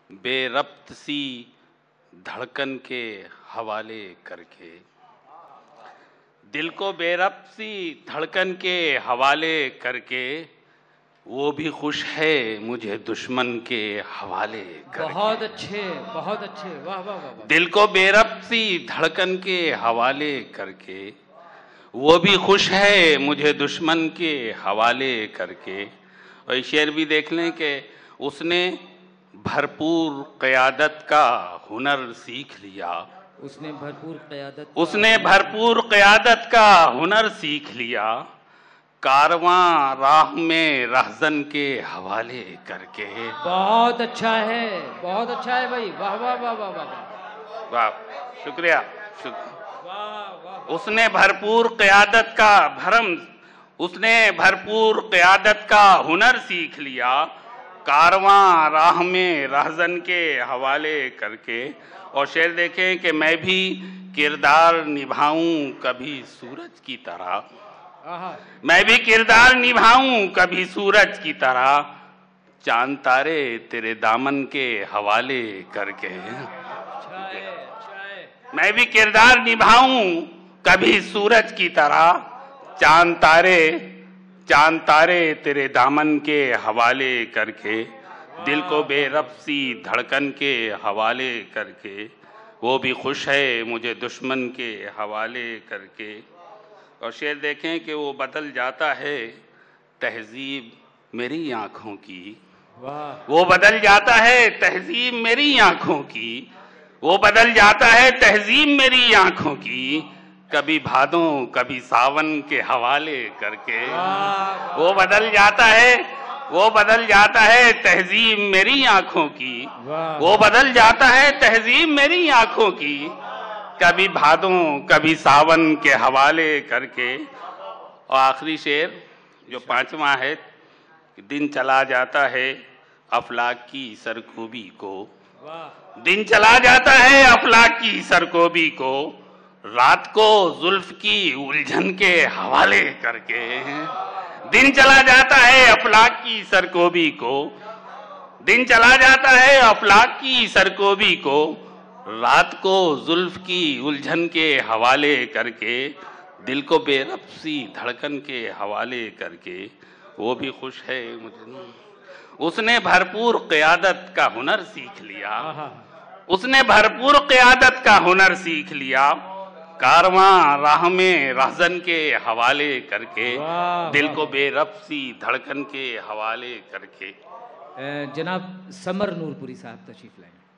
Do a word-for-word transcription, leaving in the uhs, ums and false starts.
बेरब्त सी धड़कन के हवाले करके, दिल को बेरब्त सी धड़कन के हवाले करके, वो भी खुश है मुझे दुश्मन के हवाले करके। बहुत अच्छे, बहुत अच्छे, वाह वाह वाह। दिल को बेरब्त सी धड़कन के हवाले करके, वो भी खुश है मुझे दुश्मन के हवाले करके। और शेर भी देख लें कि उसने भरपूर क़यादत का हुनर सीख लिया, उसने भरपूर क़यादत उसने भरपूर क़यादत का हुनर सीख लिया, कारवां राह में रहज़न के हवाले करके। बहुत अच्छा है, बहुत अच्छा है भाई, वाह वाह वाह वाह वाह वाह, शुक्रिया शुक्रिया। वाह वाह। उसने भरपूर क़यादत का भरम उसने भरपूर क़यादत का हुनर सीख लिया, कारवां राह में रहज़न के हवाले करके। और शेर देखें कि मैं भी किरदार निभाऊं कभी सूरज की तरह, मैं भी किरदार निभाऊं कभी सूरज की तरह, चांद तारे तेरे दामन के हवाले करके। अच्छा है, अच्छा है। मैं भी किरदार निभाऊं कभी सूरज की तरह, चांद तारे चांद तारे तेरे दामन के हवाले करके, दिल को बेरब्त सी धड़कन के हवाले करके, वो भी खुश है मुझे दुश्मन के हवाले करके। और शेर देखें कि वो बदल जाता है तहजीब मेरी आँखों की, वो बदल जाता है तहजीब मेरी आँखों की, वो बदल जाता है तहजीब मेरी आँखों की, कभी भादों कभी सावन के हवाले करके। वो बदल जाता है वो बदल जाता है तहजीब मेरी आँखों की, वो बदल जाता है तहजीब मेरी आँखों की, कभी भादों कभी सावन के हवाले करके। और आखिरी शेर जो पांचवा है, दिन चला जाता है अफलाक की सरकोबी को, दिन चला जाता है अफलाक की सरकोबी को, रात को जुल्फ की उलझन के हवाले करके। दिन चला जाता है अफलाक की सरकोबी को, दिन चला जाता है अफलाक की सरकोबी को, रात को जुल्फ की उलझन के हवाले करके, दिल को बेरब्त सी धड़कन के हवाले करके, वो भी खुश है मुझे। उसने भरपूर क़यादत का हुनर सीख लिया, उसने भरपूर क़यादत का हुनर सीख लिया, कारवां राह में रहज़न के हवाले करके, दिल को बेरब्त सी धड़कन के हवाले करके। जनाब समर नूरपुरी साहब तशरीफ लाएं।